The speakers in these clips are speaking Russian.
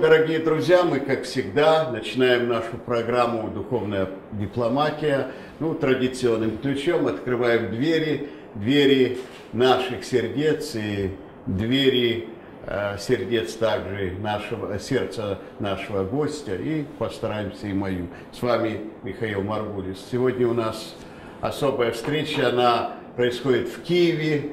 дорогие друзья, мы, как всегда, начинаем нашу программу «Духовная дипломатия». Традиционным ключом открываем двери наших сердец и двери сердец также сердца нашего гостя, и постараемся и мою. С вами Михаил Маргулис. Сегодня у нас особая встреча, она происходит в Киеве.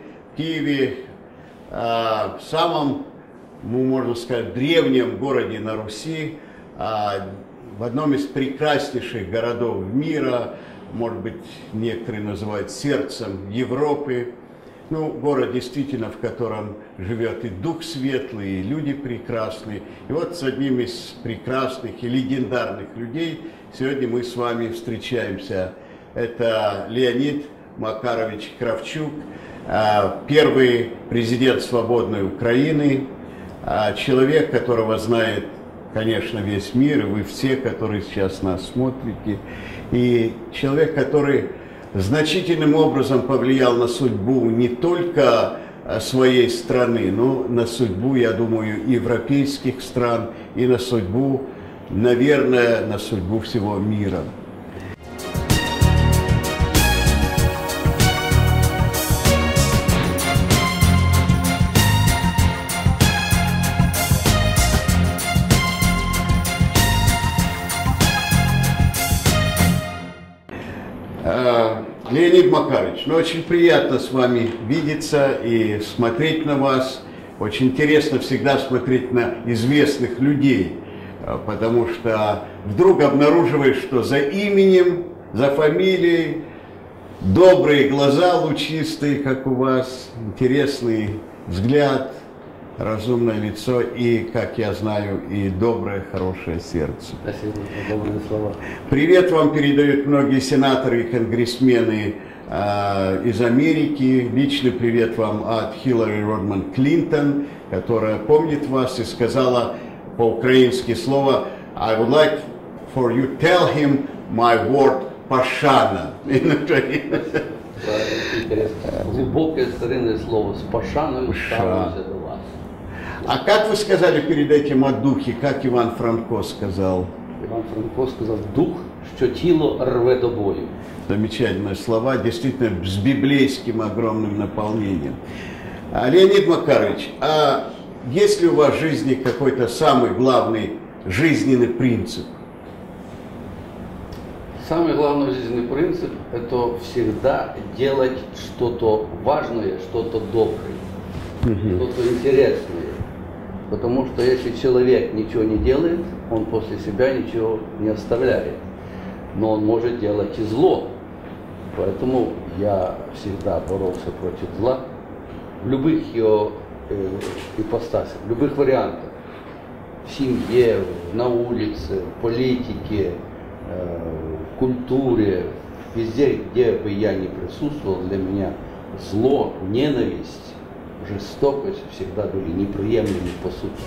В самом, можно сказать, древнем городе на Руси, в одном из прекраснейших городов мира, может быть, некоторые называют сердцем Европы. Город действительно, в котором живет и дух светлый, и люди прекрасные. И вот с одним из прекрасных и легендарных людей сегодня мы с вами встречаемся. Это Леонид Макарович Кравчук, первый президент свободной Украины, человек, которого знает, конечно, весь мир, и вы все, которые сейчас нас смотрите, и человек, который значительным образом повлиял на судьбу не только своей страны, но на судьбу, я думаю, европейских стран и на судьбу, наверное, на судьбу всего мира. Леонид Макарович, очень приятно с вами видеться и смотреть на вас. Очень интересно всегда смотреть на известных людей, потому что вдруг обнаруживаешь, что за именем, за фамилией добрые глаза, лучистые, как у вас, интересный взгляд, разумное лицо и, как я знаю, и доброе, хорошее сердце. Спасибо за добрые слова. Привет вам передают многие сенаторы и конгрессмены из Америки. Личный привет вам от Хиллари Родман Клинтон, которая помнит вас и сказала по-украински слово «I would like for you to tell him my word Пашана». Интересно. Глубокое старинное слово «с Пашаною ставлюся до вас». А как вы сказали перед этим о духе, как Иван Франко сказал? Іван Франко сказав: «Дух, що тіло рве до бою». Замечательные слова, действительно с библейским огромным наполнением. Леонид Макарович, а есть ли у вас в жизни какой-то самый главный жизненный принцип? Самый главный жизненный принцип – это всегда делать что-то важное, что-то доброе, что-то интересное. Потому что если человек ничего не делает, он после себя ничего не оставляет. Но он может делать и зло. Поэтому я всегда боролся против зла в любых его ипостасях, в любых вариантах. В семье, на улице, в политике, в культуре, везде, где бы я ни присутствовал, для меня зло, ненависть, жестокость всегда были неприемлемы по сути.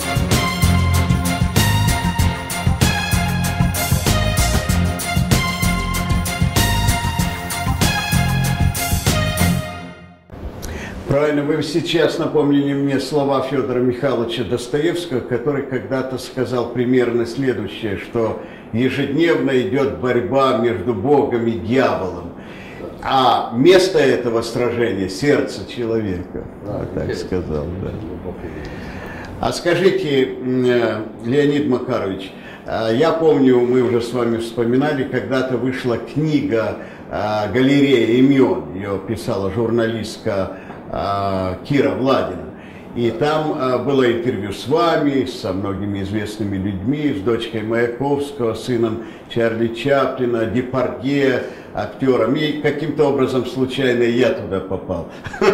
Правильно, вы сейчас напомнили мне слова Федора Михайловича Достоевского, который когда-то сказал примерно следующее, что ежедневно идет борьба между Богом и дьяволом. А место этого сражения – сердце человека. Да, так сказал, да. А скажите, Леонид Макарович, я помню, мы уже с вами вспоминали, когда-то вышла книга «Галерея имен», ее писала журналистка Кира Владина. И там было интервью с вами, со многими известными людьми, с дочкой Маяковского, сыном Чарли Чаплина, Депардье, актером. И каким-то образом случайно я туда попал.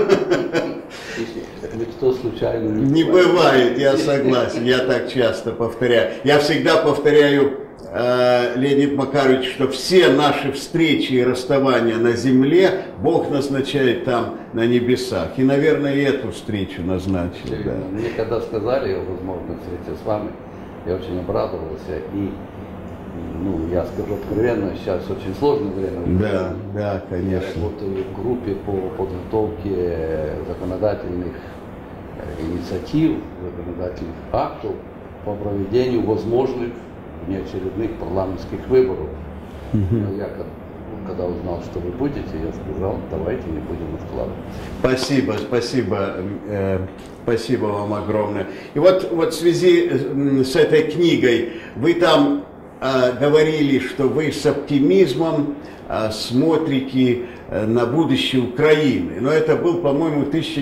Никто случайно не бывает, я согласен, я так часто повторяю. Я всегда повторяю, Леонид Макарович, что все наши встречи и расставания на земле Бог назначает там на небесах. И, наверное, и эту встречу назначил. Да. Мне когда сказали о возможной встрече с вами, я очень обрадовался. И, я скажу откровенно, сейчас очень сложное время. Да, да, конечно. Я работаю в группе по подготовке законодательных инициатив, законодательных актов по проведению возможных внеочередных парламентских выборов. Но я когда узнал, что вы будете, я сказал, давайте не будем откладывать. Спасибо вам огромное. И вот в связи с этой книгой, вы там говорили, что вы с оптимизмом смотрите на будущее Украины. Но это был, по-моему,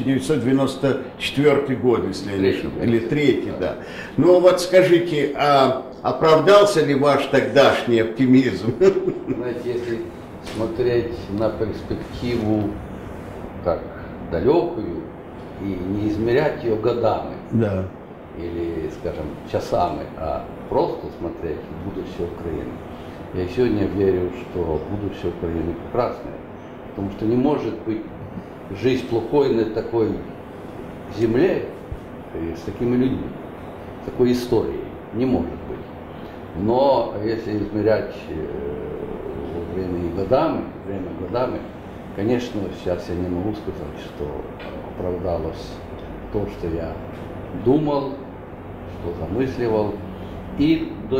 1994 год, если я не ошибаюсь. Или третий, да. Ну вот скажите, оправдался ли ваш тогдашний оптимизм? Знаете, если смотреть на перспективу так далекую и не измерять ее годами, да, или, скажем, часами, а просто смотреть в будущее Украины, я сегодня верю, что будущее Украины прекрасное. Потому что не может быть жизнь плохой на такой земле с такими людьми, с такой историей. Не может быть. Но если измерять время годами, конечно, сейчас я не могу сказать, что оправдалось то, что я думал, что замысливал и до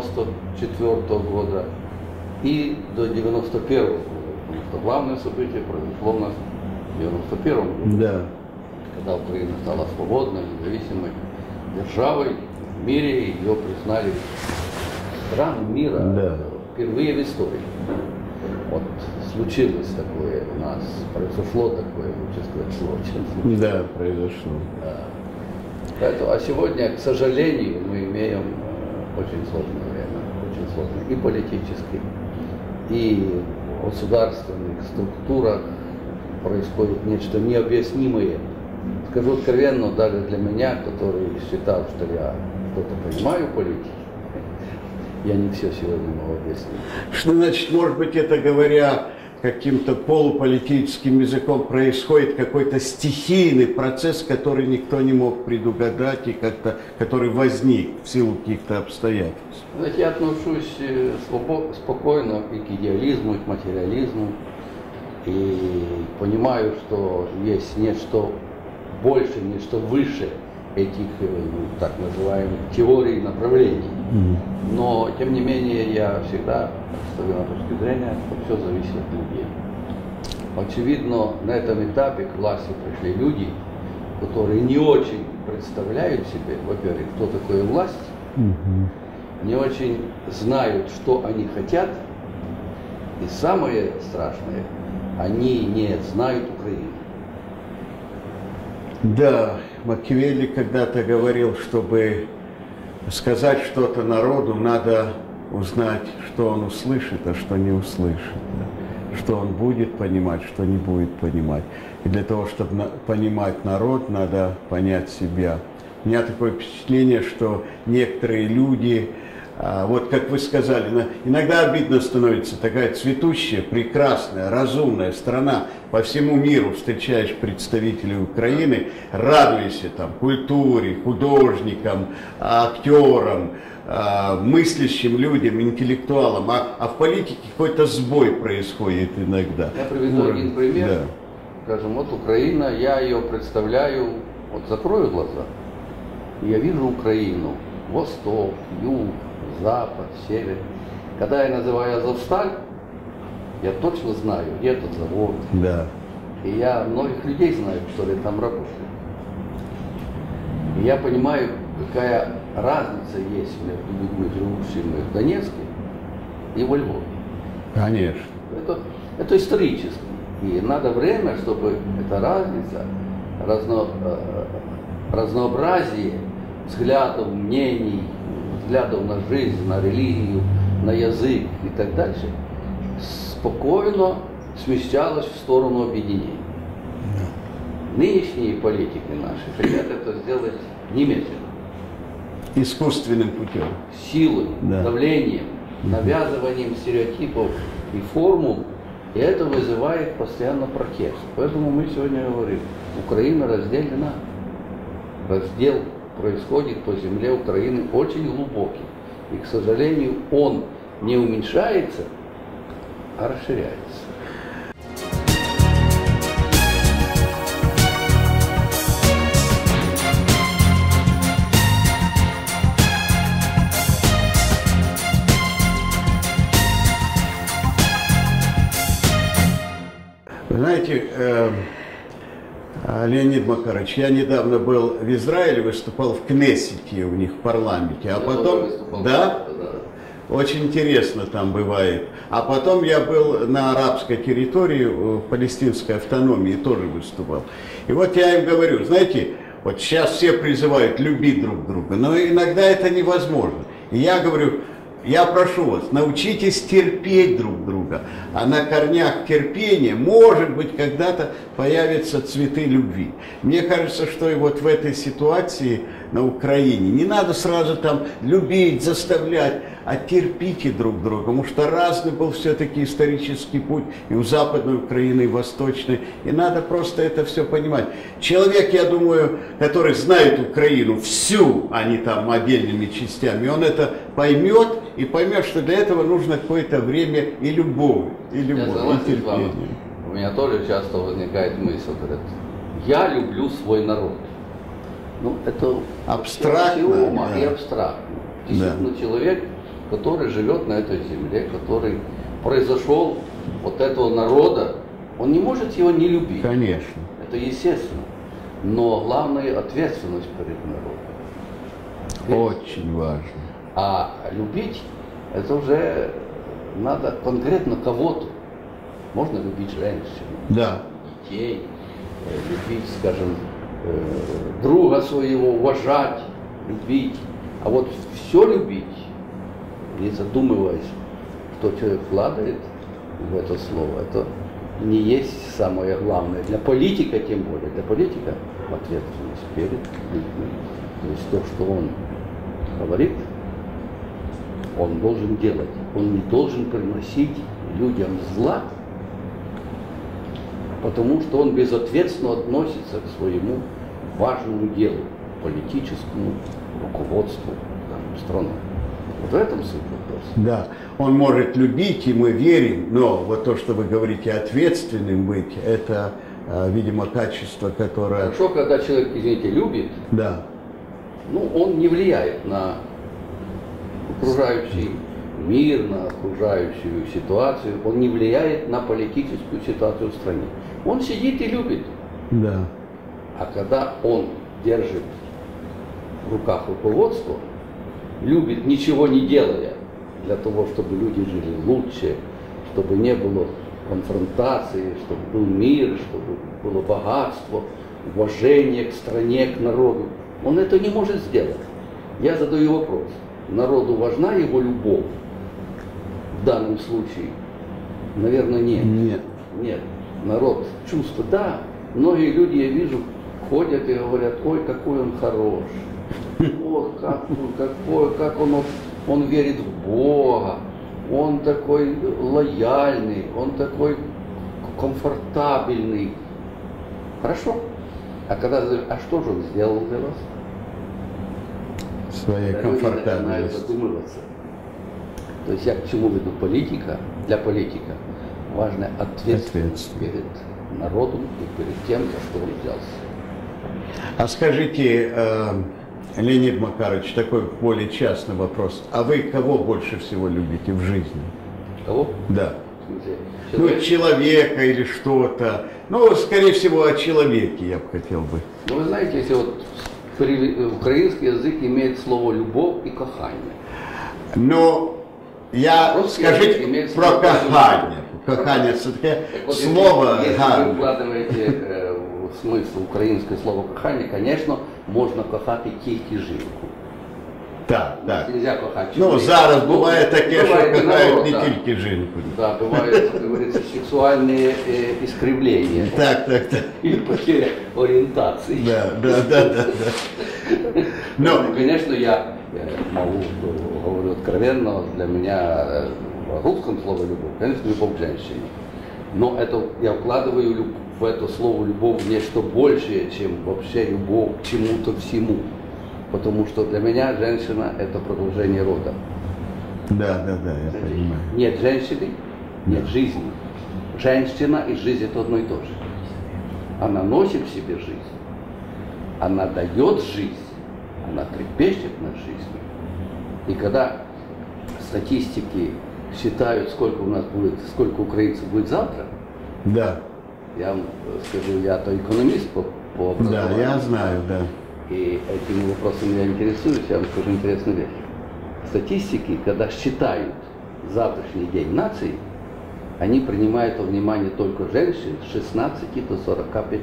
94 года, и до 91 года. Потому что главное событие произошло у нас в 91 году, да, когда Украина стала свободной, независимой державой в мире, ее признали страны мира, да, впервые в истории. Вот случилось такое у нас, произошло такое, лучше сказать, случай. Да, произошло. Да. Поэтому, а сегодня, к сожалению, мы имеем очень сложное время, очень сложное и политически, и в государственных структурах происходит нечто необъяснимое. Скажу откровенно, даже для меня, который считал, что я что-то понимаю в политике, я не все сегодня могу объяснить. Что значит, может быть, это говоря каким-то полуполитическим языком, происходит какой-то стихийный процесс, который никто не мог предугадать и как-то, который возник в силу каких-то обстоятельств? Знаете, я отношусь спокойно и к идеализму, и к материализму, и понимаю, что есть нечто больше, нечто выше этих, так называемых, теорий и направлений. Но, тем не менее, я всегда стою на точке зрения, что все зависит от людей. Очевидно, на этом этапе к власти пришли люди, которые не очень представляют себе, во-первых, кто такое власть, не очень знают, что они хотят, и самое страшное, они не знают Украины. Да, Макиавелли когда-то говорил, чтобы сказать что-то народу, надо узнать, что он услышит, а что не услышит. Да? Что он будет понимать, что не будет понимать. И для того, чтобы понимать народ, надо понять себя. У меня такое впечатление, что некоторые люди, вот как вы сказали, иногда обидно становится, такая цветущая, прекрасная, разумная страна. По всему миру встречаешь представителей Украины, радуйся там культуре, художникам, актерам, мыслящим людям, интеллектуалам. А в политике какой-то сбой происходит иногда. Я приведу один пример. Да. Скажем, вот Украина, я ее представляю, вот закрою глаза, и я вижу Украину, восток, юг, запад, север. Когда я называю Азовсталь, я точно знаю, где этот завод. Да. И я многих людей знаю, которые там работают. И я понимаю, какая разница есть между людьми, живущими в Донецке и во Львове. Конечно. Это исторически. И надо время, чтобы эта разница, разнообразие взглядов, мнений, взглядов на жизнь, на религию, на язык и так дальше, спокойно смещалось в сторону объединения. Нынешние политики наши хотят это сделать немедленно. Искусственным путем. Силой, давлением, навязыванием стереотипов и формул, и это вызывает постоянно протест. Поэтому мы сегодня говорим, Украина разделена. Раздел происходит по земле Украины очень глубокий. И, к сожалению, он не уменьшается, а расширяется. Знаете, Леонид Макарович, я недавно был в Израиле, выступал в Кнессете у них в парламенте, а потом, да, очень интересно там бывает. А потом я был на арабской территории, в палестинской автономии, тоже выступал. И вот я им говорю, знаете, вот сейчас все призывают любить друг друга, но иногда это невозможно. И я говорю, я прошу вас, научитесь терпеть друг друга, а на корнях терпения, может быть, когда-то появятся цветы любви. Мне кажется, что и вот в этой ситуации на Украине не надо сразу там любить, заставлять, а терпите друг друга, потому что разный был все-таки исторический путь и у Западной Украины, и Восточной, и надо просто это все понимать. Человек, я думаю, который знает Украину всю, а не там отдельными частями, он это поймет и поймет, что для этого нужно какое-то время и любовь, и терпение. У меня тоже часто возникает мысль, говорят, я люблю свой народ. Ну, это абстрактно, и абстрактно. Действительно, человек, который живет на этой земле, который произошел от этого народа, он не может его не любить. Конечно. Это естественно. Но главное — ответственность перед народом. Очень важно. А любить — это уже надо конкретно кого-то. Можно любить женщин, да, детей, любить, скажем, друга своего, уважать, любить. А вот все любить, не задумываясь, что человек вкладывает в это слово, это не есть самое главное. Для политика тем более. Для политика ответственность перед людьми. То есть то, что он говорит, он должен делать. Он не должен приносить людям зла, потому что он безответственно относится к своему важному делу, политическому руководству страны. Вот в этом суть вопроса. Да, он может любить, и мы верим, но вот то, что вы говорите, ответственным быть, это, видимо, качество, которое... Хорошо, когда человек, извините, любит, да, ну, он не влияет на окружающий мир, на окружающую ситуацию, он не влияет на политическую ситуацию в стране. Он сидит и любит. да. А когда он держит в руках руководство, любит, ничего не делая, для того, чтобы люди жили лучше, чтобы не было конфронтации, чтобы был мир, чтобы было богатство, уважение к стране, к народу, он это не может сделать. Я задаю вопрос. Народу важна его любовь? В данном случае, наверное, нет. Нет. Нет. Народ чувства, да. Многие люди, я вижу, ходят и говорят, ой, какой он хороший. Ой, как он верит в Бога. Он такой лояльный, он такой комфортабельный. Хорошо. А когда, а что же он сделал для вас? Своей комфортабельности. Задумываться. То есть я к чему веду? Политика, для политика важная ответственность перед народом и перед тем, за что он взялся. А скажите, Леонид Макарович, такой более частный вопрос. А вы кого больше всего любите в жизни? Кого? Да. Человек? Ну, человека или что-то. Ну, скорее всего, о человеке я бы хотел бы. Ну, вы знаете, если вот украинский язык имеет слово «любовь» и «кохание». Но я, Русский скажите про кохание. Кохание, это такое слово. Если вы вкладываете в смысл украинское слово «кохание», конечно, можна кохати тільки жінку. Так, так. Нельзя кохати Ну, чоловіка. зараз буває таке, що бывает кохають наоборот, не да. тільки жінку. Да, бывают, как говорится, сексуальные искривления. Так, так, так. Или потеря ориентации. Да. Ну, Но, конечно, я могу, говорю откровенно, для меня в русском слове «любовь», конечно, любовь к женщине. Но это я вкладываю в это слово «любовь» нечто большее, чем вообще любовь к чему-то всему. Потому что для меня женщина – это продолжение рода. да, я понимаю. Нет женщины, нет жизни. Женщина и жизнь – это одно и то же. Она носит в себе жизнь, она дает жизнь, она трепещет над жизнью. И когда статистики считают, сколько у нас будет, сколько украинцев будет завтра, Да. Я вам скажу, я-то экономист по образованию. Да, я знаю, да. И этим вопросом я интересуюсь, я вам скажу интересную вещь. Статистики, когда считают завтрашний день нации, они принимают во внимание только женщин с 16 до 45.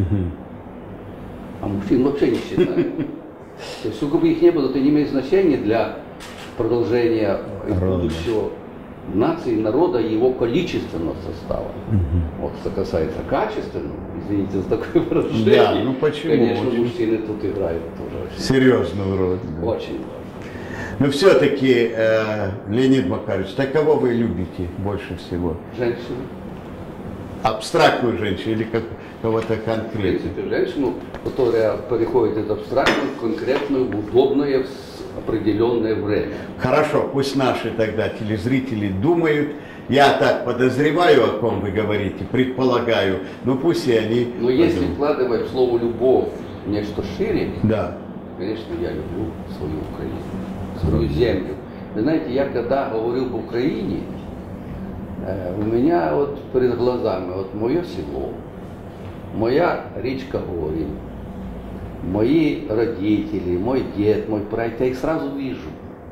А мужчин вообще не считают. То есть, сколько бы их не было, это не имеет значения для продолжения будущего нации, народа и его количественного состава. Вот что касается качественного, извините за такое выражение, да, ну почему? Конечно, мужчины тут играют тоже очень серьезную роль. Да. Очень. Но все-таки, Леонид Макарович, так кого вы любите больше всего? Женщину. Абстрактную женщину или кого-то В конкретную? принципе, женщину, которая переходит из абстрактную в конкретную, в удобное, в определенное время. Хорошо, пусть наши тогда телезрители думают. Я так подозреваю, о ком вы говорите, предполагаю, но пусть и они... Но если вкладывать в слово «любовь» нечто шире, да. Конечно, я люблю свою Украину, свою землю. Вы знаете, я когда говорил об Украине, у меня вот перед глазами вот мое село, моя речка Горень, мои родители, мой дед, мой прадед, я их сразу вижу.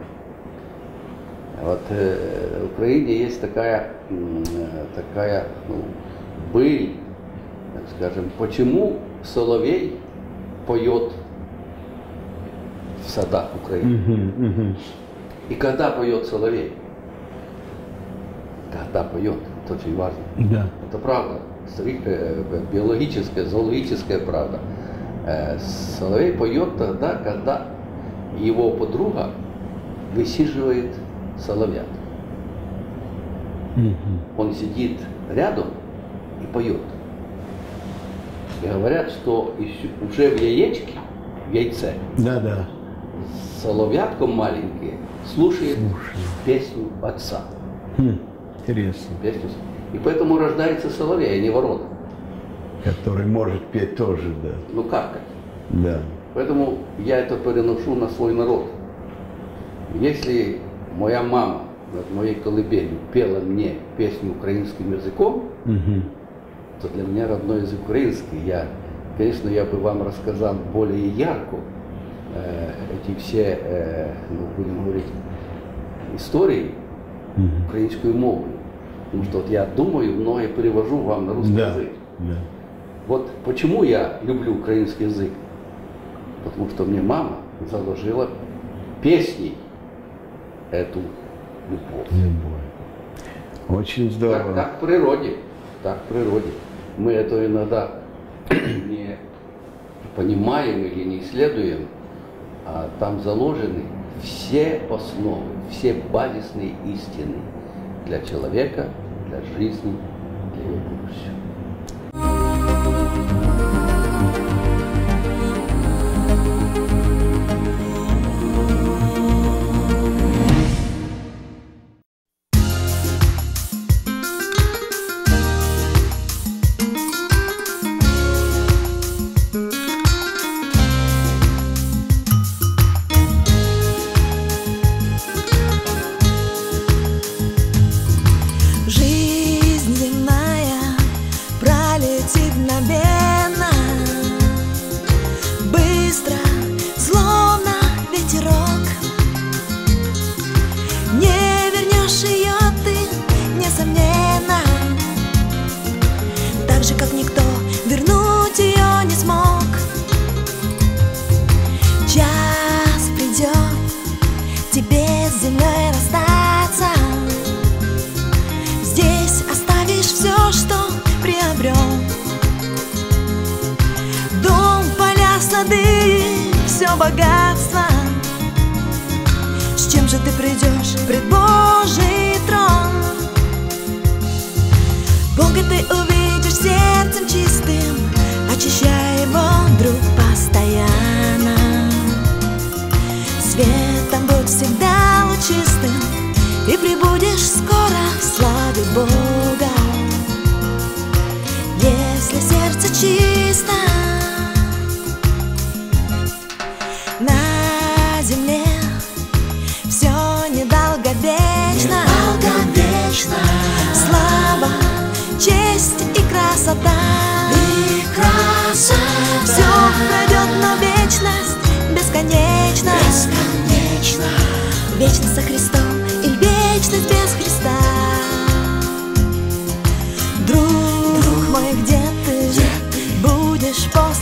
Вот в Украине есть такая быль, так скажем, почему соловей поет в садах Украины. И когда поет соловей? Когда поет, это очень важно. Да. Это правда, биологическая, зоологическая правда. Соловей поет тогда, когда его подруга высиживает соловят. Он сидит рядом и поет. И говорят, что уже в яичке, в яйце, да. соловятко маленькие слушает песню отца. Интересно. Песню. И поэтому рождается соловей, а не ворона. Который может петь тоже, да. Ну как это? Да. Поэтому я это переношу на свой народ. Если моя мама над моей колыбелью пела мне песню украинским языком, то для меня родной язык украинский. Конечно, я бы вам рассказал более ярко эти все, будем говорить, истории украинскую мову. Потому что вот я думаю, но я перевожу вам на русский язык. Да. Вот почему я люблю украинский язык? Потому что мне мама заложила песней эту любовь. Очень здорово. Так в природе. Так в природе. Мы это иногда не понимаем или не исследуем, а там заложены все основы, все базисные истины для человека, для жизни, для его будущего. Богатство. С чем же ты придешь пред Божий трон? Бога ты увидишь сердцем чистым, очищая его, друг, постоянно. Светом будь всегда лучистым, и прибудешь скоро в славе Бога. Если сердце чисто, на земле все недолговечно. Слава, честь и красота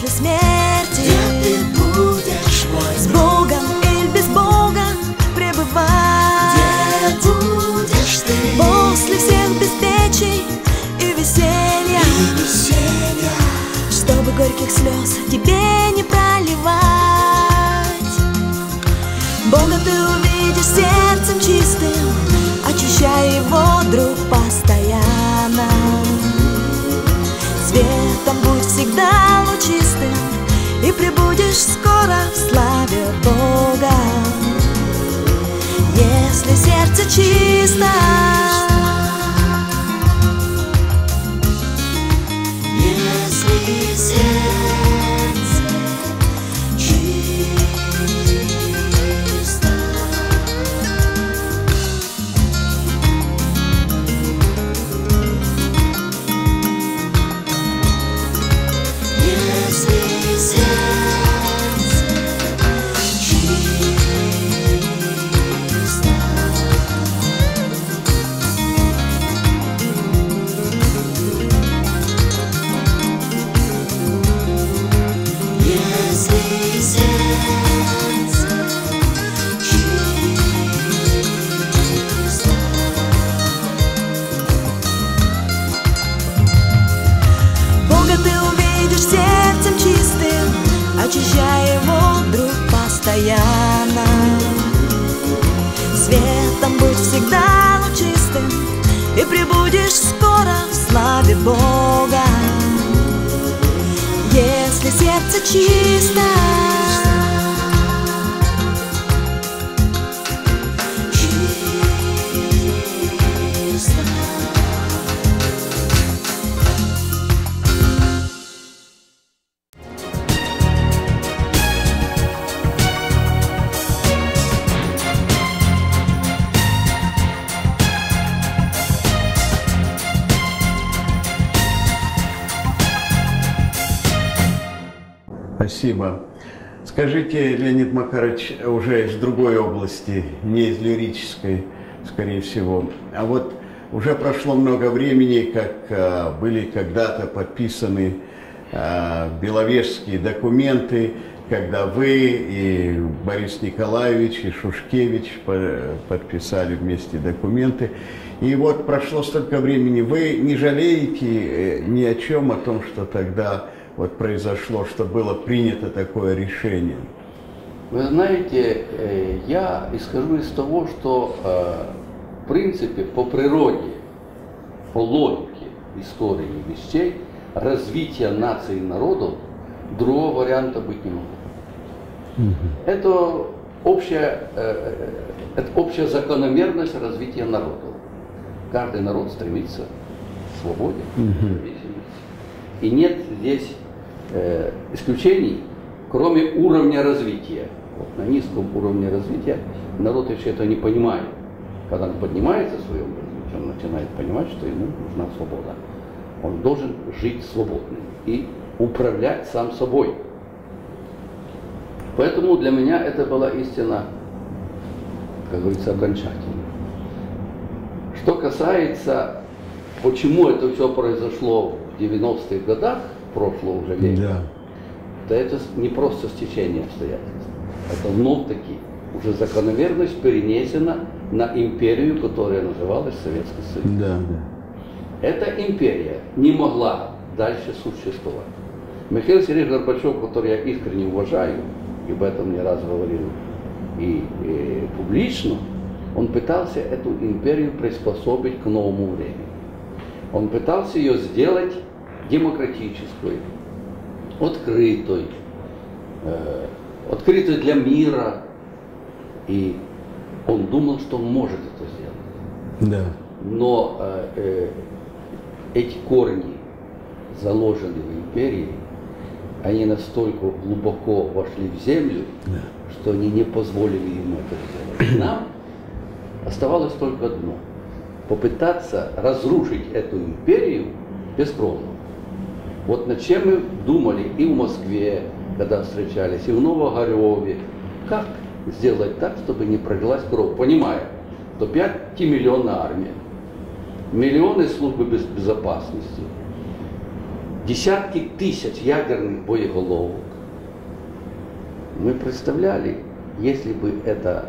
после смерти. Где ты будешь, мой С друг? Богом или без Бога пребывать. Где будешь ты? После всех беспечий и веселья, И веселья. чтобы горьких слез тебе не проливать. Бога ты увидишь сердцем чистым, очищая его, друг, постоянно. Светом будь всегда лучистым, и пребудешь скоро в славе Бога. Если сердце чисто, Если сердце чисто. Если сердце чисто. Если сердце чисто. Бога ты увидишь сердцем чистым, очищая его, друг, постоянно. Светом будь всегда лучистым, и пребудешь скоро в славе Бога. Если сердце чисто, Чисто. Спасибо. Скажите, Леонид Макарович, уже из другой области, не из лирической, скорее всего. А вот уже прошло много времени, как были когда-то подписаны Беловежские документы, когда вы и Борис Николаевич, и Шушкевич подписали вместе документы. И вот прошло столько времени. Вы не жалеете ни о чем, о том, что тогда вот произошло, что было принято такое решение? Вы знаете, я исхожу из того, что в принципе по природе, по логике истории вещей, развития наций и народов другого варианта быть не могло. Это общая закономерность развития народов. Каждый народ стремится к свободе, к независимости. И нет здесь исключений, кроме уровня развития. Вот на низком уровне развития народ еще этого не понимает. Когда он поднимается в своем развитии, он начинает понимать, что ему нужна свобода. Он должен жить свободным и управлять сам собой. Поэтому для меня это была истина, как говорится, окончательная. Что касается, почему это все произошло в 90-х годах прошлого уже века, Да. то это не просто стечение обстоятельств. Это вновь-таки уже закономерность перенесена на империю, которая называлась Советский Союз. Да, да. Эта империя не могла дальше существовать. Михаил Сергеевич Горбачев, который я искренне уважаю, и об этом не раз говорил и публично, он пытался эту империю приспособить к новому времени. Он пытался ее сделать демократической, открытой, открытой для мира. И он думал, что он может это сделать. Да. Но эти корни, заложенные в империи, они настолько глубоко вошли в землю, что они не позволили ему это сделать. Нам оставалось только одно – попытаться разрушить эту империю бескровно. Вот над чем мы думали и в Москве, когда встречались, и в Новогореве, как сделать так, чтобы не пролилась кровь, понимая, что 5-миллионная армия, миллионы службы безопасности, десятки тысяч ядерных боеголовок. Мы представляли, если бы это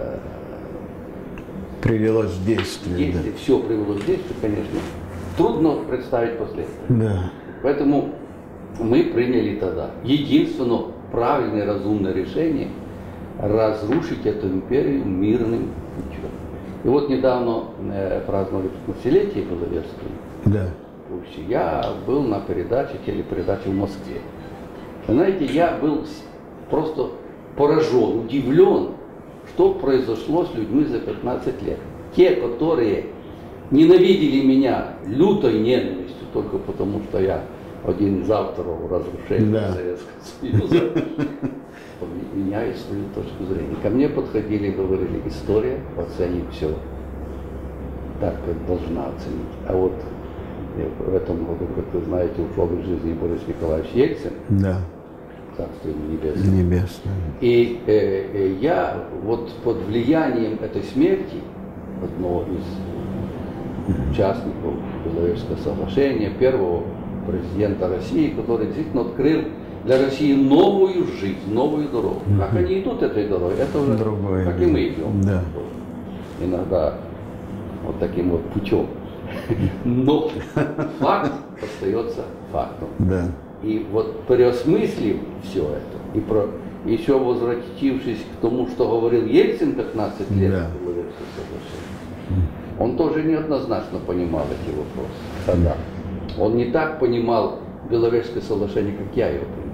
Привелось в действие. если все привелось в действие, конечно, трудно представить последствия. Да. Поэтому мы приняли тогда единственное правильное разумное решение разрушить эту империю мирным путем. И вот недавно праздновали 15-летие Беловежской Да. Руси. Я был на телепередаче в Москве. Вы знаете, я был просто поражен, удивлен, что произошло с людьми за 15 лет. Те, которые ненавидели меня лютой ненавистью, только потому что я один из авторов разрушения Советского Союза, меняю свою точку зрения. Ко мне подходили и говорили: история оценит все так, как должна оценить. А вот в этом году, как вы знаете, ушел из жизни Борис Николаевич Ельцин. Да. Царство ему небесное. Небесное. И я вот под влиянием этой смерти одного из участников Беловежского соглашения, первого президента России, который действительно открыл для России новую жизнь, новую дорогу. Как они идут этой дорогой, это уже другое, как и мы идем. Да. Иногда вот таким вот путем. Но факт остается фактом. Да. И вот переосмыслив все это, и еще возвратившись к тому, что говорил Ельцин 15 лет, Да. он тоже неоднозначно понимал эти вопросы тогда. Он не так понимал Беловежское соглашение, как я его понимал.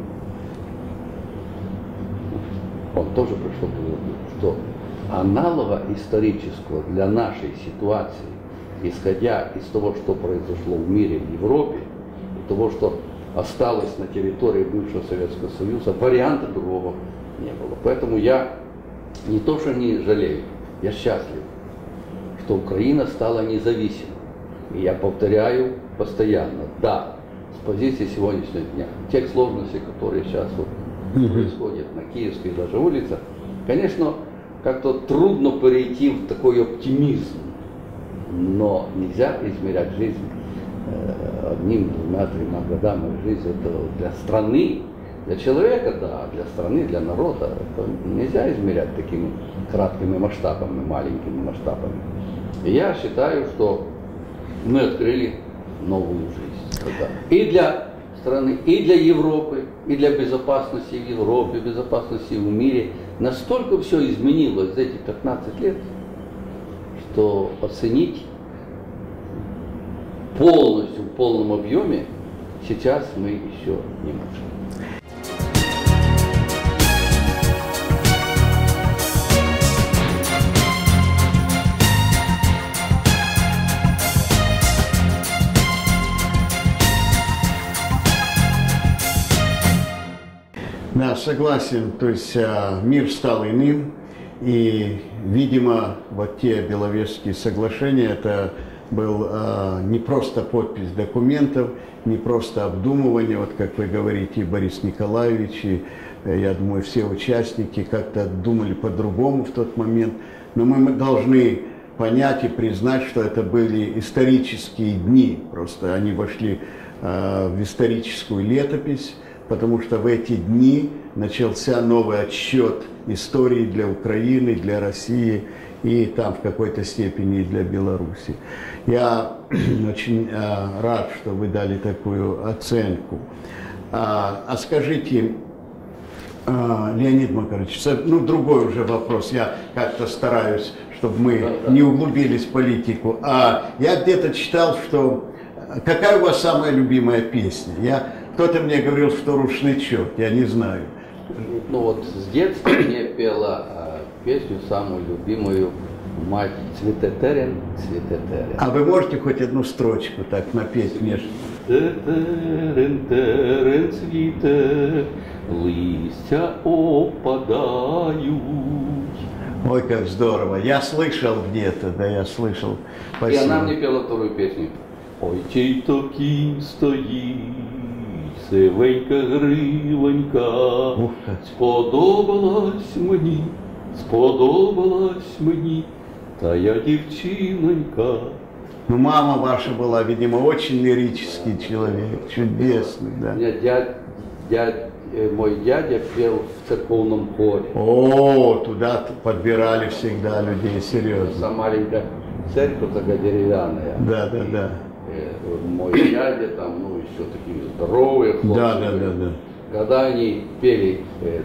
Он тоже пришел к выводу, что аналога исторического для нашей ситуации, исходя из того, что произошло в мире, в Европе, и того, что осталось на территории бывшего Советского Союза, варианта другого не было. Поэтому я не то, что не жалею, я счастлив, что Украина стала независимой. И я повторяю постоянно, да, с позиции сегодняшнего дня, тех сложностей, которые сейчас вот происходят на Киевской даже улице, конечно, как-то трудно перейти в такой оптимизм, но нельзя измерять жизнь одним, двумя, тремя годами. Жизнь это для страны, для человека, да, для страны, для народа, это нельзя измерять такими краткими масштабами, маленькими масштабами. И я считаю, что мы открыли новую жизнь. Тогда. И для страны, и для Европы, и для безопасности в Европе, безопасности в мире. Настолько все изменилось за эти 15 лет, что оценить полностью, в полном объеме сейчас мы еще не можем. Да, согласен. То есть мир стал иным, и, видимо, вот те Беловежские соглашения, это был не просто подпись документов, не просто обдумывание, вот как вы говорите, Борис Николаевич, и, я думаю, все участники как-то думали по-другому в тот момент, но мы должны понять и признать, что это были исторические дни, просто они вошли в историческую летопись, потому что в эти дни начался новый отсчет истории для Украины, для России и там в какой-то степени и для Беларуси. Я очень рад, что вы дали такую оценку. А скажите, Леонид Макарович, ну другой уже вопрос, я как-то стараюсь, чтобы мы не углубились в политику. Я где-то читал, что какая у вас самая любимая песня? Кто-то мне говорил, что «Рушничок», я не знаю. Ну вот с детства мне пела песню самую любимую «Мать цвете терен, цвете терен». А вы можете хоть одну строчку так напеть мне? Терен, терен цвіте, листя опадають. Ой, как здорово. Я слышал где-то, да, я слышал. Спасибо. И она мне пела вторую песню. Ой, чей-то кінь стоїть, сивенька гривонька, сподобалась мені, та я дівчинонька, Ну, мама ваша была, видимо, очень лирический человек, чудесный, У да. меня мой дядя пел в церковном хоре. О, туда подбирали всегда людей, серьезно. Самая маленькая церковь такая деревянная. Да, да, да. Мой дядя там, ну, еще такие здоровые хлопцы. Да, да, были. да, да. Когда они пели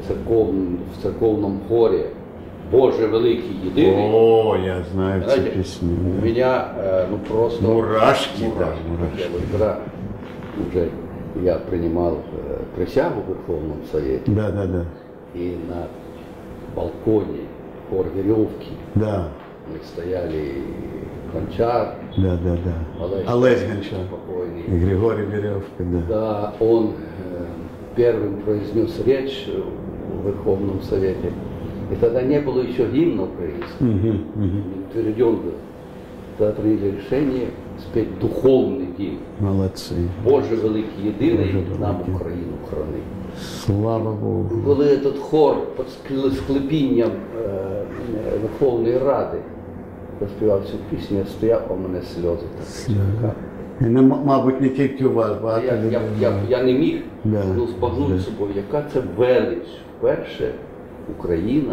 в церковном хоре «Боже великий єдиний», О, я знаю эти знаете, песни. у Да. меня просто Мурашки, да, мурашки. мурашки. Я вот когда уже я принимал присягу в Верховном Совете, Да, да, да. и на балконе хор веревки Да, мы стояли Гончар, да, да, да. Олесь Гончар покойный. и Григорий Веревка, да. Да, он первым произнес речь в Верховном Совете. И тогда не было еще гимна украинского, Мгм, мгм. утвержден был. Тогда приняли решение спеть духовный гимн. Молодцы. Боже великий єдиний, Боже нам великий. Україну храни. Слава Богу. Коли этот хор під склепінням Верховної Ради заспівав цю пісню, я стояв, а в мене сльози так. І, мабуть, не тільки у вас, багато людей. Я не міг Да. збагнути Да. собою, яка це велич. Вперше Україна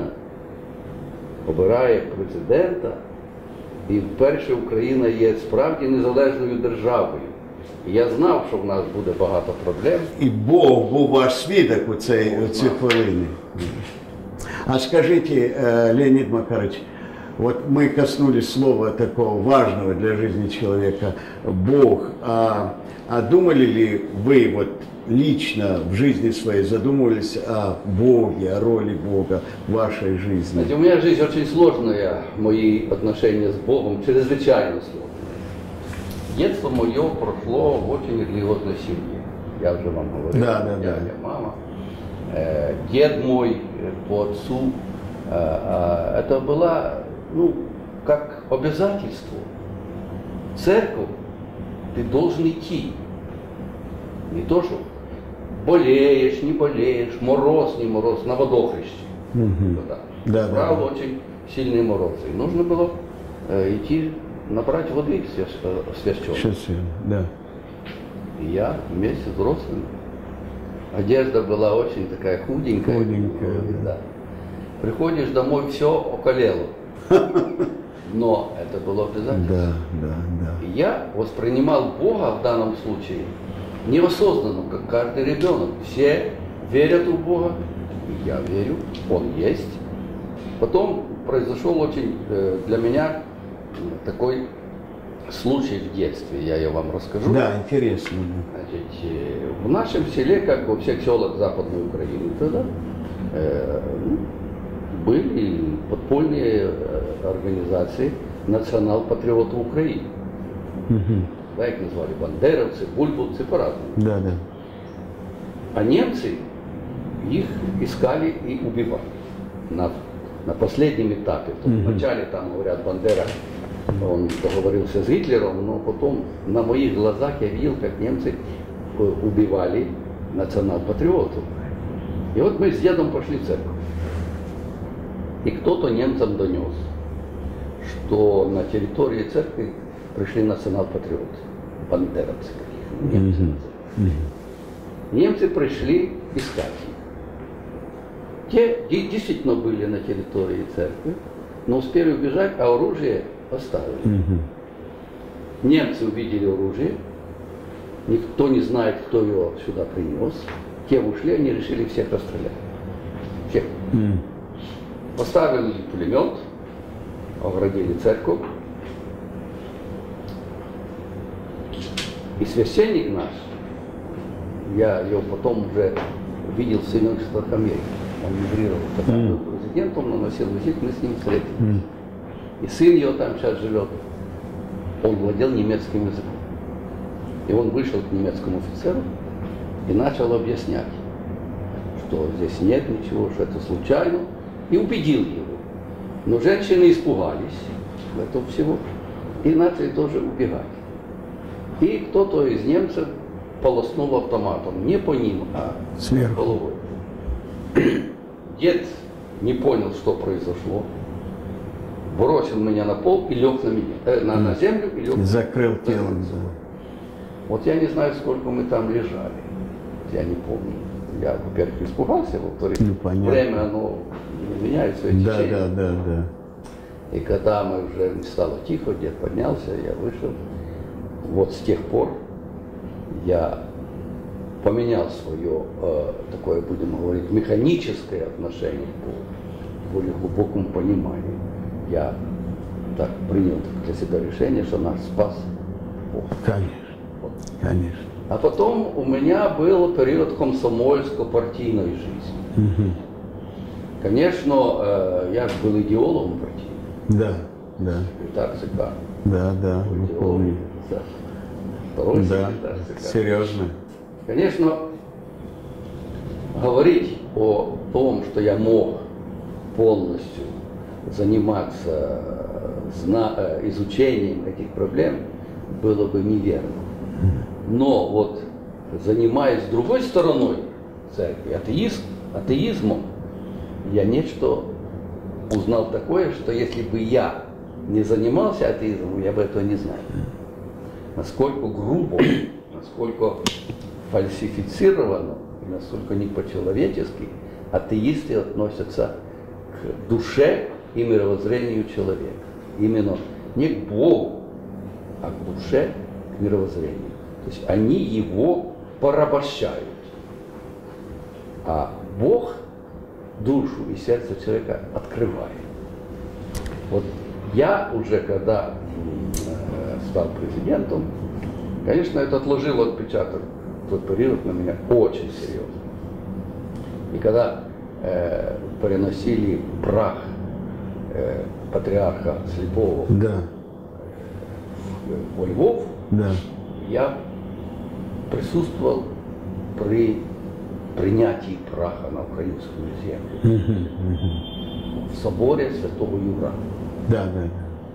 обирає президента, і вперше Україна є справді незалежною державою. І я знав, що в нас буде багато проблем. І Бог був ваш свідок у ці хвилини. А скажите, Леонид Макарович, вот мы коснулись слова такого важного для жизни человека Бог. А думали ли вы вот лично в жизни своей, задумывались о Боге, о роли Бога в вашей жизни? Знаете, у меня жизнь очень сложная, мои отношения с Богом чрезвычайно сложные. Детство мое прошло в очень религиозной семье. Я уже вам говорил, Да, дядя, мама. Дед мой по отцу, это было, ну, как обязательство. В церковь ты должен идти. Не то, что болеешь, не болеешь, мороз, не мороз, на водохрещи. Мгм. Да, Правда, да. очень сильные морозы. И нужно было идти набрать воды священной. Сейчас я, да. И я вместе с взрослыми. Одежда была очень такая худенькая. Худенькая, Да. Приходишь домой, все околело. Но это было обязательно. Да, да, да. И я воспринимал Бога в данном случае неосознанно, как каждый ребенок. Все верят в Бога, и я верю, Он есть. Потом произошел очень для меня такой случай в детстве, я ее вам расскажу. Да, интересно. Да. Значит, в нашем селе, как во всех селах Западной Украины тогда, были подпольные организации национал-патриотов Украины. Мгм. Да, их назвали бандеровцы, бульбовцы, по-разному. Да, да. А немцы их искали и убивали на последнем этапе. То есть вначале там, говорят, Бандера, он договорился с Гитлером, но потом на моих глазах я видел, как немцы убивали национал-патриотов. И вот мы с дедом пошли в церковь. И кто-то немцам донес, что на территории церкви пришли национал-патриоты, бандеровцы каких-то, немцы. Немцы пришли искать их. Те действительно были на территории церкви, но успели убежать, а оружие оставили. Мгм. Немцы увидели оружие, никто не знает, кто его сюда принес. Те ушли, они решили всех расстрелять. Всех. М. Поставили пулемет, оградили церковь. И священник наш, я его потом уже видел в Соединенных Штатах Америки. Он мигрировал, когда был президентом, он носил визит, мы с ним встретились. И сын его там сейчас живет. Он владел немецким языком. И он вышел к немецкому офицеру и начал объяснять, что здесь нет ничего, что это случайно, и убедил его. Но женщины испугались этого всего и начали тоже убегать. И кто-то из немцев полоснул автоматом, не по ним, а Сверху. головой. Дед не понял, что произошло. бросил меня на пол и лег на меня, на землю и лег. Закрыл телом. Да. Вот я не знаю, сколько мы там лежали. Я не помню. Я, во-первых, испугался, во-вторых, Ну, понятно. время, оно меняет свои Да, течения. да, да, да. И когда мы уже стало тихо, дед поднялся, я вышел. Вот с тех пор я поменял свое, такое, будем говорить, механическое отношение к более глубокому пониманию. Я так принял для себя решение, что нас спас Бог. Конечно, Вот. конечно. А потом у меня был период комсомольско-партийной жизни. Конечно, я же был идеологом партии. Да, да, Секретарь ЦК. да, мы помним. Да. Второй Да, секретарь ЦК. серьезно. Конечно, говорить о том, что я мог полностью заниматься изучением этих проблем, было бы неверно. Но вот занимаясь другой стороной церкви, атеизмом, я нечто узнал такое, что если бы я не занимался атеизмом, я бы этого не знал. Насколько грубо, насколько фальсифицировано, и насколько не по-человечески атеисты относятся к душе и мировоззрению человека. Именно не к Богу, а к душе, к мировоззрению. То есть они его порабощают. А Бог душу и сердце человека открывает. Вот я уже, когда стал президентом, конечно, это отложило отпечаток в тот период на меня очень серьезно. И когда переносили прах патриарха Слепого Да, во Львов, да. я присутствовал при принятии праха на украинскую землю в соборе Святого Юра. Да, да.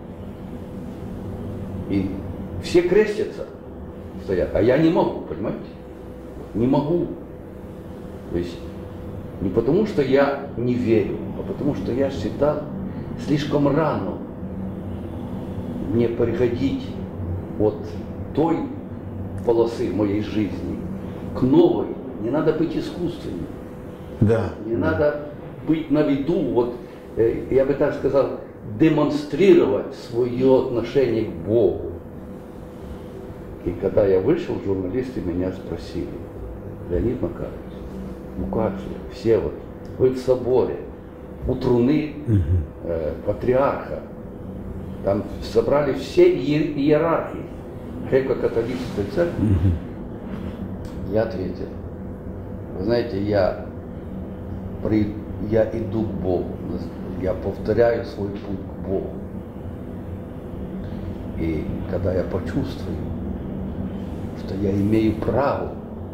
И все крестятся, стоят, а я не могу, понимаете? Не могу. То есть не потому, что я не верю, а потому, что я считал слишком рано мне переходить от той полосы моей жизни к новой. Не надо быть искусственным. Да. Не надо быть на виду, вот, я бы так сказал, демонстрировать свое отношение к Богу. И когда я вышел, журналисты меня спросили: Леонид Макарович, ну как же, все вот, вы в соборе, у труны патриарха, там собрали все иерархии греко-католической церкви. Я ответил: вы знаете, я иду к Богу, я повторяю свой путь к Богу. И когда я почувствую, что я имею право,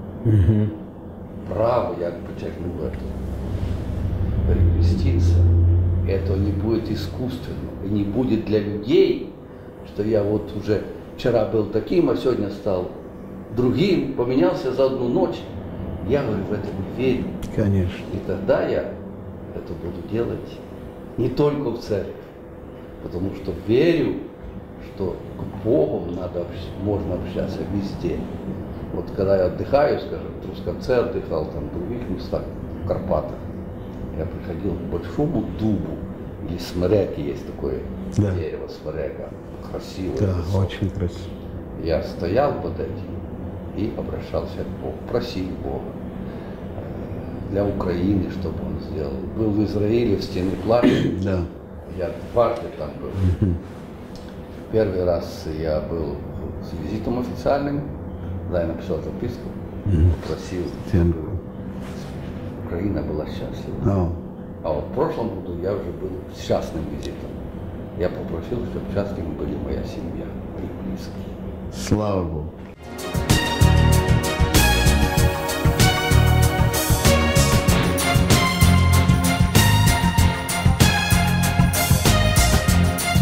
я подчеркну это, перекреститься, это не будет искусственно, и не будет для людей, что я вот уже вчера был таким, а сегодня стал другим, поменялся за одну ночь. Я говорю, в это не верю. Конечно. И тогда я это буду делать не только в церкви, потому что верю, что к Богу можно общаться везде. Вот когда я отдыхаю, скажем, в Трускавце отдыхал, там в других местах, в Карпатах, я приходил к большому дубу, или смереки, есть такое дерево, смерека, красивое. Да, высокое. очень красиво. Я стоял под этим и обращался к Богу, просил Бога для Украины, чтобы он сделал. Был в Израиле, в стене плача. Да. Я дважды там был. Первый раз я был с визитом официальным, да, я написал записку, просил, чтобы Украина была счастлива. А вот в прошлом году я уже был с частным визитом. Я попросил, чтобы счастливы были моя семья и близкие. Слава Богу.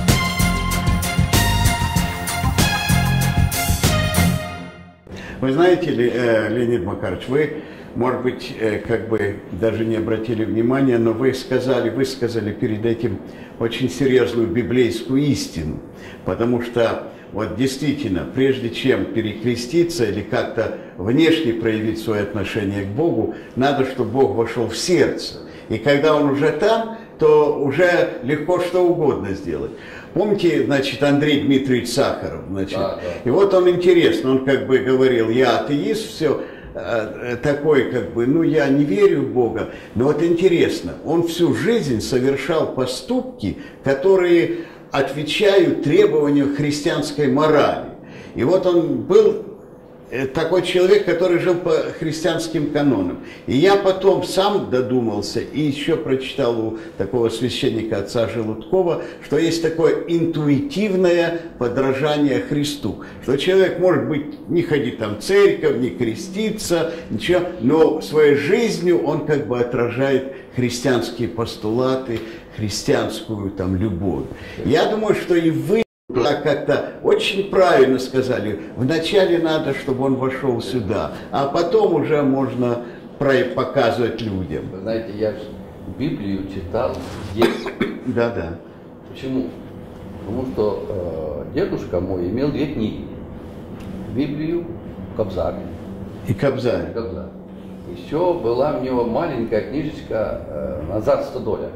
Вы знаете, знаете, Леонид Макарович, вы, может быть, как бы даже не обратили внимания, но вы высказали перед этим очень серьезную библейскую истину. Потому что вот действительно, прежде чем перекреститься или как-то внешне проявить свое отношение к Богу, надо, чтобы Бог вошел в сердце. И когда Он уже там, то уже легко что угодно сделать. Помните, значит, Андрей Дмитриевич Сахаров, значит, Да. И вот он интересно, он как бы говорил, я атеист, все, такой как бы, ну я не верю в Бога, но вот интересно, он всю жизнь совершал поступки, которые отвечают требованиям христианской морали. И вот он был такой человек, который жил по христианским канонам. И я потом сам додумался и еще прочитал у такого священника отца Желудкова, что есть такое интуитивное подражание Христу. Что человек может быть не ходить там в церковь, не креститься, ничего, но своей жизнью он как бы отражает христианские постулаты, христианскую там любовь. Я думаю, что и вы так как-то очень правильно сказали. Вначале надо, чтобы он вошел сюда, а потом уже можно показывать людям. Вы знаете, я же Библию читал с детства. Да. Почему? Потому что дедушка мой имел 2 книги. Библию, Кобзарь. И Кобзарь. Еще была у него маленькая книжечка «Назар Стодоля».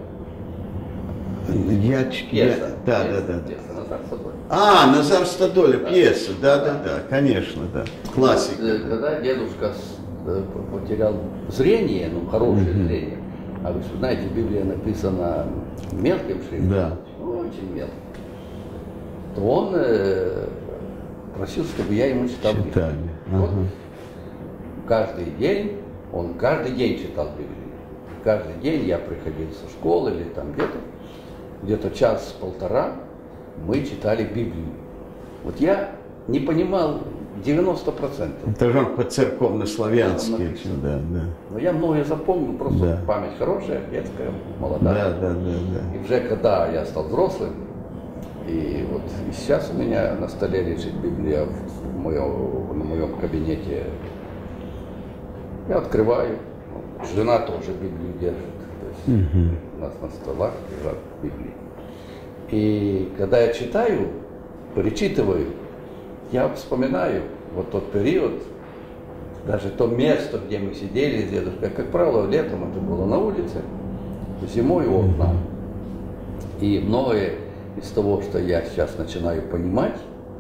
Пьеса. Да. Пьеса «Назар Стодоля». Назар Стодоля, пьеса, да, конечно, да. Классика. Вот, когда дедушка потерял зрение, ну, хорошее зрение, а вы же знаете, Библия написана мелким шрифтом, Да. очень мелким, то он просил, чтобы я ему читал Библию. Читали. Вот он каждый день читал Библию. Каждый день я приходил со школы или там где-то час-полтора мы читали Библию. Вот я не понимал 90%. Это же он по-церковно-славянски. Да. Но я многое запомнил, просто Да. память хорошая, детская, молодая. Да. И уже когда я стал взрослым, и вот и сейчас у меня на столе лежит Библия на моем кабинете. Я открываю, жена тоже Библию держит. То есть у нас на столах лежат Библии. И когда я читаю, перечитываю, я вспоминаю вот тот период, даже то место, где мы сидели с дедушкой, как правило, летом это было на улице, зимой у окна. И многое из того, что я сейчас начинаю понимать,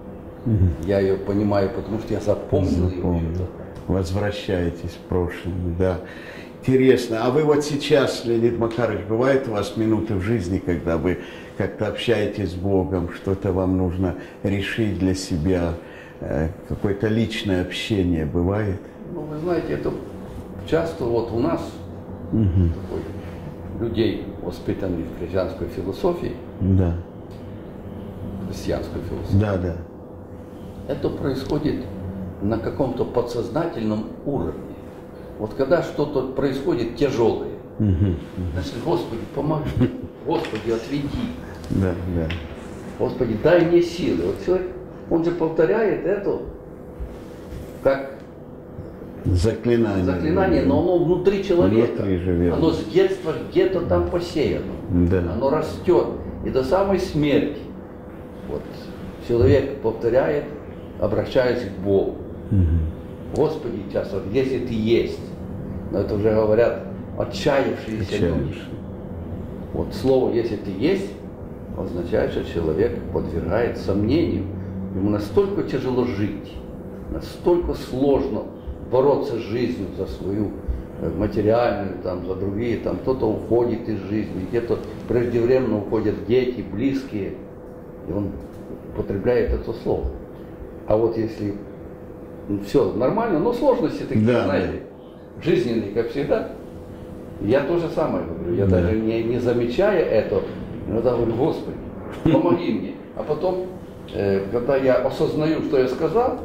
я ее понимаю, потому что я запомнил ее. Возвращаетесь в прошлое, да. Интересно. А вы вот сейчас, Леонид Макарович, бывают у вас минуты в жизни, когда вы как-то общаетесь с Богом, что-то вам нужно решить для себя, какое-то личное общение бывает? Ну, вы знаете, это часто вот у нас, такой, людей, воспитанных в христианской философии, Да. христианской философии, Да. это происходит на каком-то подсознательном уровне. Вот когда что-то происходит тяжелое, значит, Господи, помоги, Господи, отведи, Да. Господи, дай мне силы. Вот человек, он же повторяет это как заклинание, но оно внутри человека. Внутри живет. Оно с детства где-то там посеяно. Да. Оно растет. И до самой смерти. Вот человек повторяет, обращаясь к Богу. Господи, сейчас вот, если ты есть, но это уже говорят отчаявшиеся люди. Вот слово «если ты есть» означает, что человек подвергает сомнению. Ему настолько тяжело жить, настолько сложно бороться с жизнью за свою материальную, там, за другие, там кто-то уходит из жизни, где-то преждевременно уходят дети, близкие, и он употребляет это слово. А вот если все нормально, но сложности такие, знаете, жизненные, как всегда, я то же самое говорю, я даже не замечая это, иногда говорю: Господи, помоги мне. А потом, когда я осознаю, что я сказал,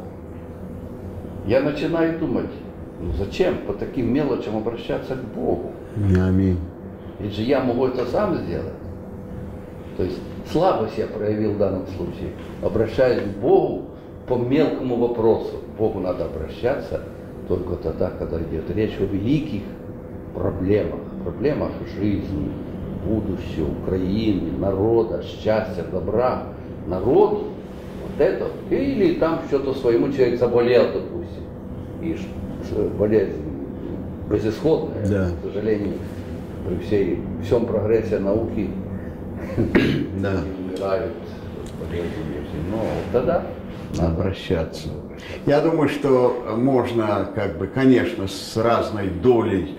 я начинаю думать, ну зачем по таким мелочам обращаться к Богу? Аминь. Ведь же я могу это сам сделать. То есть слабость я проявил в данном случае, обращаясь к Богу, по мелкому вопросу к Богу надо обращаться только тогда, когда идет речь о великих проблемах жизни, будущего, Украины, народа, счастья, добра, народу, вот это, или там что-то своему человек заболел, допустим, и болезнь безысходная, Да. к сожалению, при всем прогрессе науки Да. умирают болезнями, но тогда надо Обращаться. Я думаю, что можно, конечно, с разной долей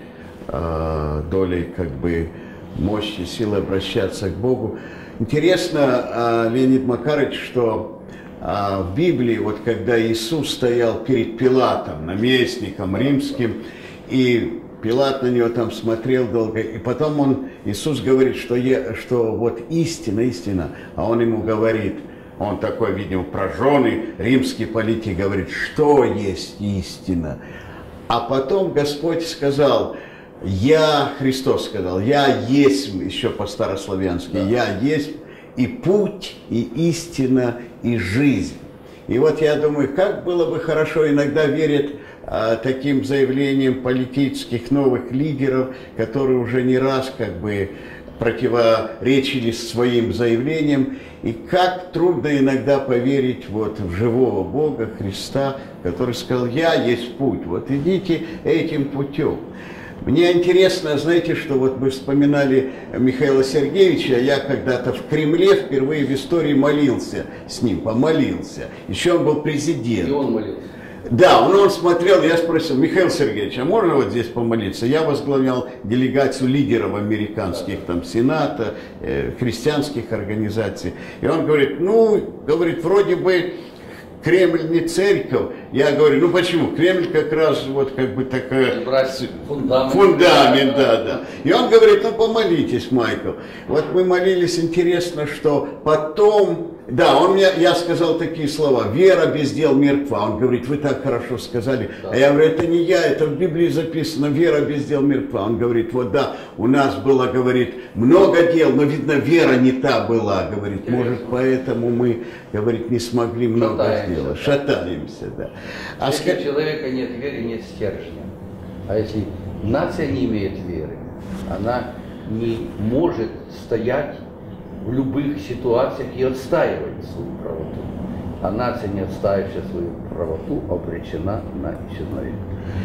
мощи, силы обращаться к Богу. Интересно, Леонид Макарович, что в Библии, вот когда Иисус стоял перед Пилатом, наместником римским, и Пилат на него там смотрел долго, и потом Иисус говорит, что вот истина, а он ему говорит, он такой, видимо, прожженный римский политик, говорит, что есть истина. А потом Господь сказал, Христос сказал, я есть, еще по-старославянски, да. Я есть и путь, и истина, и жизнь. И вот я думаю, как было бы хорошо, иногда верят таким заявлениям политических новых лидеров, которые уже не раз противоречили своим заявлениям, и как трудно иногда поверить в живого Бога, Христа, который сказал, я есть путь, вот идите этим путем. Мне интересно, знаете, что вот мы вспоминали Михаила Сергеевича, я когда-то в Кремле впервые в истории молился с ним, помолился. Еще он был президент. И он молился. Да, он смотрел, я спросил, Михаил Сергеевич, а можно вот здесь помолиться? Я возглавлял делегацию лидеров американских, там, Сената, христианских организаций. И он говорит, вроде бы Кремль не церковь. Я говорю, почему? Кремль как раз такая... Фундамент, да. И он говорит, помолитесь, Майкл. Вот мы молились, интересно, что потом... Да, я сказал такие слова, вера без дел мертва. Он говорит, вы так хорошо сказали. Да. А я говорю, это не я, это в Библии записано, вера без дел мертва. Он говорит, у нас было, говорит, много дел, но, видно, вера не та была, говорит. Может, поэтому мы, говорит, не смогли много сделать. Шатаемся, да. Если у человека нет веры, нет стержня. А если нация не имеет веры, она не может стоять в любых ситуациях и отстаивать свою правоту. А нация, не отстаивающая свою правоту, обречена на исчезновение.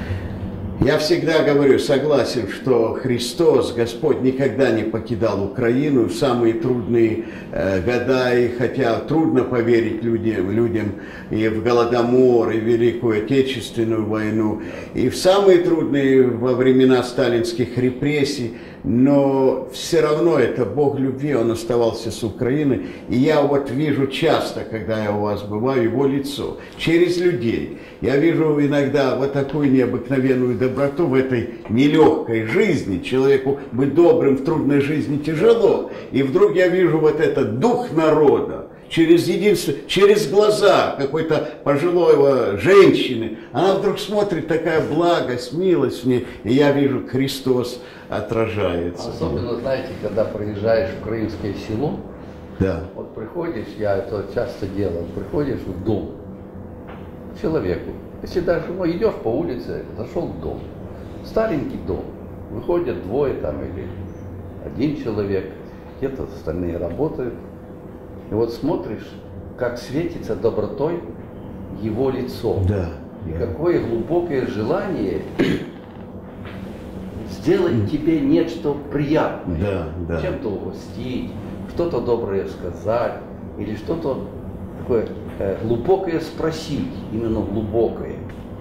Я всегда говорю, согласен, что Христос, Господь, никогда не покидал Украину в самые трудные года, и хотя трудно поверить людям и в Голодомор, и в Великую Отечественную войну, и в самые трудные во времена сталинских репрессий, но все равно это Бог любви, Он оставался с Украиной. И я вижу часто, когда я у вас бываю, Его лицо, через людей. Я вижу иногда такую необыкновенную доброту в этой нелегкой жизни. Человеку быть добрым в трудной жизни тяжело. И вдруг я вижу этот дух народа. Через глаза какой-то пожилой женщины. Она вдруг смотрит, такая благость, милость в ней. И я вижу, Христос отражается. Особенно, знаете, когда приезжаешь в украинское село, да. Вот приходишь, я это часто делал, приходишь в дом к человеку. Если даже идешь по улице, зашел в дом, старенький дом, выходят двое там или один человек, где-то остальные работают. И вот смотришь, как светится добротой его лицо. Да, и какое глубокое желание сделать тебе нечто приятное. Да. Чем-то угостить, что-то доброе сказать, или что-то такое глубокое спросить, именно глубокое.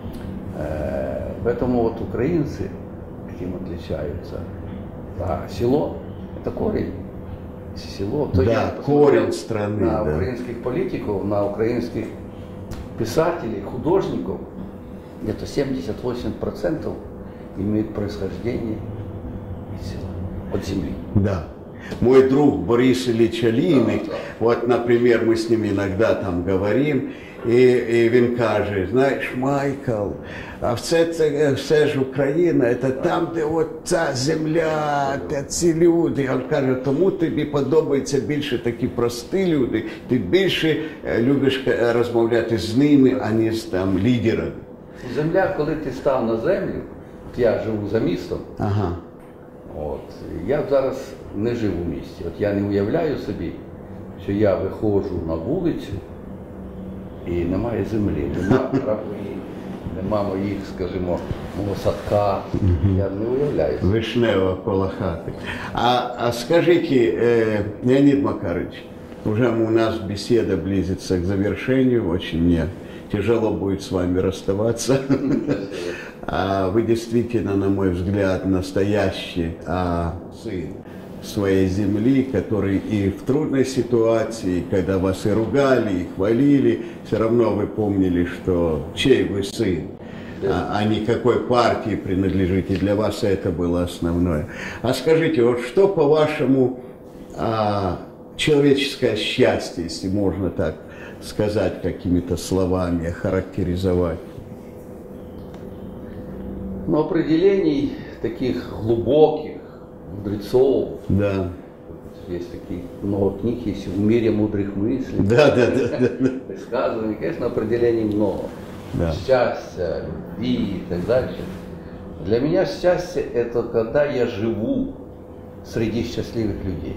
Поэтому украинцы этим отличаются. А село – это корень. Село, то да, корень страны. На украинских политиков, на украинских писателей, художников, где-то 78% имеют происхождение из села, от земли. Да. Мой друг Борис Ильич Алиник, например, мы с ним иногда там говорим, І він каже, знаєш, Майкл, а все ж Україна, це там, де от ця земля, де ці люди. Він каже, тому тобі подобаються більше такі прості люди, ти більше любиш розмовляти з ними, а не з там лідерами. Земля, коли ти став на землю, от я живу за містом, Ага. от, я зараз не живу в місті. От я не уявляю собі, що я виходжу на вулицю і немає землі, немає трави, нема моїх, скажімо, мого садка. Я не уявляю собі. Вишнева коло хаты. А скажите, Леонид Макарович, уже у нас беседа близится к завершению, очень мне тяжело будет с вами расставаться. Вы действительно, на мой взгляд, настоящий сын своей земли, который и в трудной ситуации, когда вас и ругали, и хвалили, все равно вы помнили, что чей вы сын, а не какой партии принадлежите. Для вас это было основное. А скажите, вот что, по-вашему, человеческое счастье, если можно так сказать какими-то словами, охарактеризовать? Но определений таких глубоких мудрецов, Да. есть такие много книг, есть в мире мудрых мыслей, Да. высказываний, конечно, определений много. Да. Счастья, любви и так дальше. Для меня счастье – это когда я живу среди счастливых людей.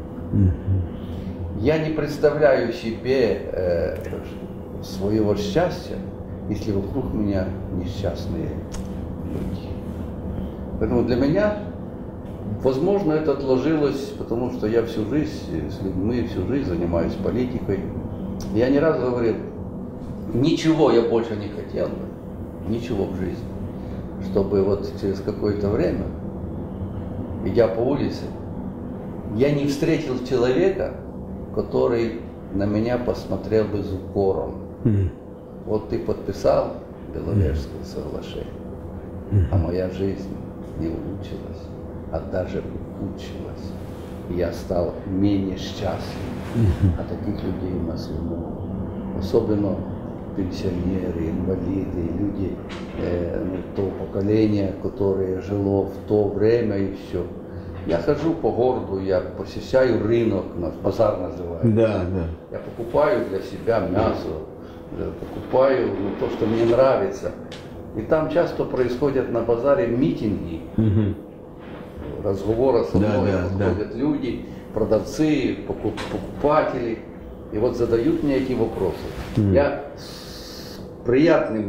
Я не представляю себе своего счастья, если вокруг меня несчастные люди. Поэтому для меня, возможно, это отложилось, потому что я всю жизнь с людьми, всю жизнь занимаюсь политикой. Я не раз говорил, ничего я больше не хотел бы, ничего в жизни, чтобы вот через какое-то время, идя по улице, я не встретил человека, который на меня посмотрел бы с укором. Вот ты подписал Беловежское соглашение, а моя жизнь не улучшилась, а даже ухудшилась. И я стал менее счастлив. А таких людей у нас много. Особенно пенсионеры, инвалиды, люди того поколения, которое жило в то время и все. Я хожу по городу, я посещаю рынок, нас базар называют. Да. Я покупаю для себя мясо, покупаю то, что мне нравится. И там часто происходят на базаре митинги, разговоры со мной, подходят люди, продавцы, покупатели. И вот задают мне эти вопросы. Я с приятной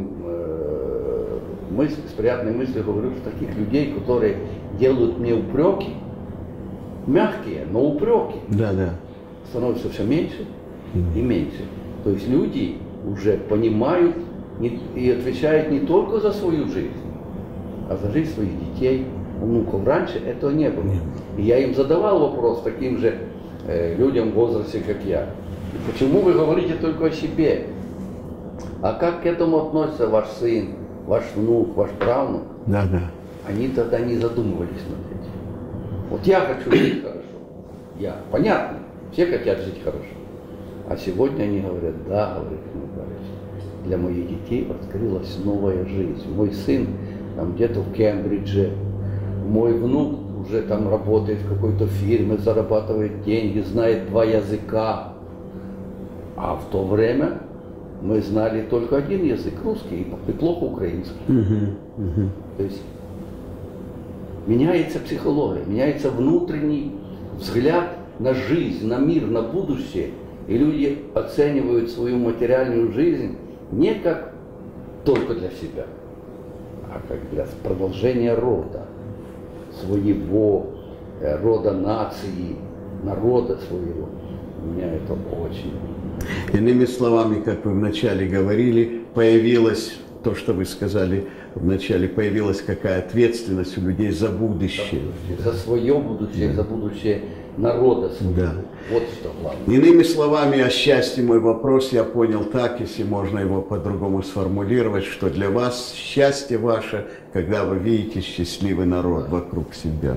мыслью говорю, что таких людей, которые делают мне упреки, мягкие, но упреки, становится все меньше и меньше. То есть люди уже понимают и отвечают не только за свою жизнь, а за жизнь своих детей, внуков. Раньше этого не было. И я им задавал вопрос таким же людям в возрасте, как я. Почему вы говорите только о себе? А как к этому относится ваш сын, ваш внук, ваш правнук? Да. Они тогда не задумывались над этим. Вот я хочу жить хорошо. Понятно, все хотят жить хорошо. А сегодня они говорят, да, говорит Макарович, для моих детей открылась новая жизнь. Мой сын там где-то в Кембридже, мой внук уже там работает в какой-то фирме, зарабатывает деньги, знает 2 языка. А в то время мы знали только один язык, русский, и плохо украинский. То есть меняется психология, меняется внутренний взгляд на жизнь, на мир, на будущее. И люди оценивают свою материальную жизнь не как только для себя, а как для продолжения рода, своего рода нации, народа своего. Меня это очень... Иными словами, как вы вначале говорили, появилось то, что вы сказали вначале, появилась какая ответственность у людей за будущее. За свое будущее, за будущее народа своего. Да. Вот что главное. Иными словами, о счастье мой вопрос я понял так, если можно его по-другому сформулировать, что для вас счастье ваше, когда вы видите счастливый народ вокруг себя.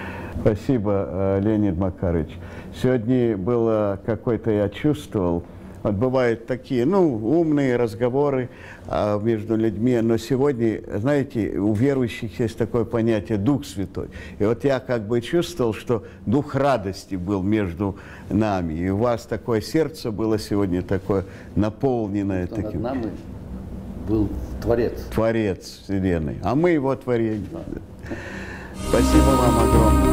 Спасибо, Леонид Макарович. Сегодня было какой-то, я чувствовал, Вот бывают такие, умные разговоры между людьми, но сегодня, знаете, у верующих есть такое понятие «Дух Святой». И вот я как бы чувствовал, что дух радости был между нами, и у вас такое сердце было сегодня такое наполненное Что над таким. нами был Творец. Творец Вселенной, а мы его творение. Спасибо вам огромное.